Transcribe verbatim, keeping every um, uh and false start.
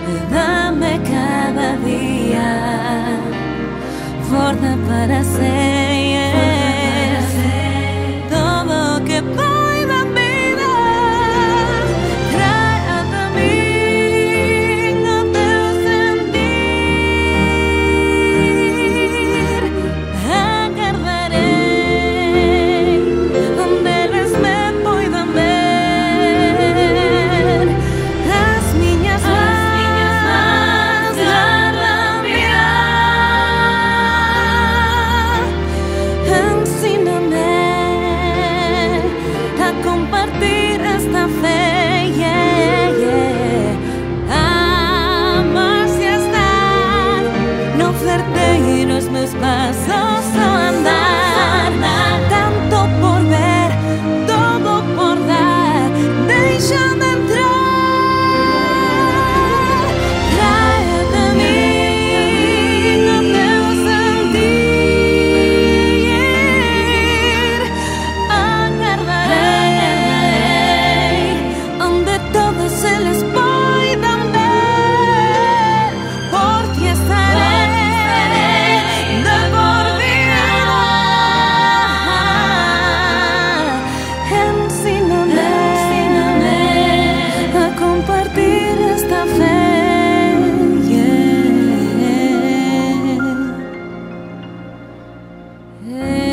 dame cada día fuerza para ser todo que pueda vida. Trae a mí o teu sentir. Aguardarei onde eles me poidan ver. As miñas mans guardan-me. Ensíname a compartir esta fe, yeah, yeah. Amar se estar no certeiro os meus pasos ao andar. Tanto por ver, todo por dar, deixa-me entrar. Trae de mim o teu sentir. Aguardarei onde todos eles poidan ver. Por ti estarei de por vida. Ensíname a compartir esta fe, yeah.